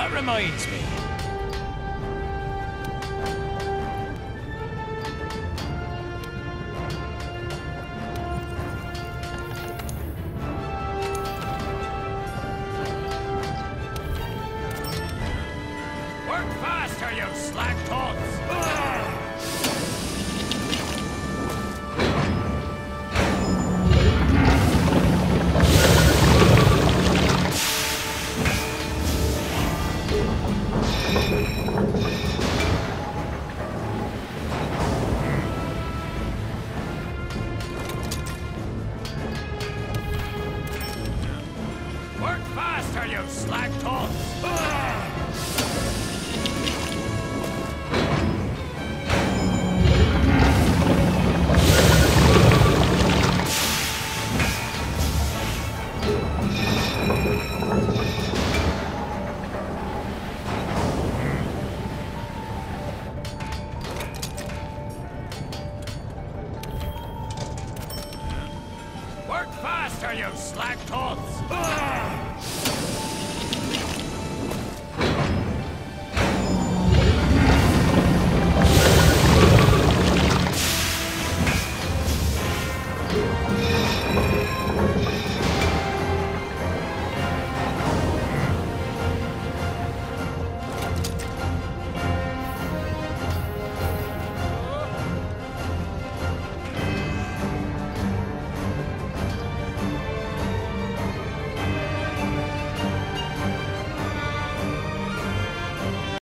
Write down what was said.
That reminds me. Work faster, you slack tots! Work faster, you slack tots! Work faster, you slack tots!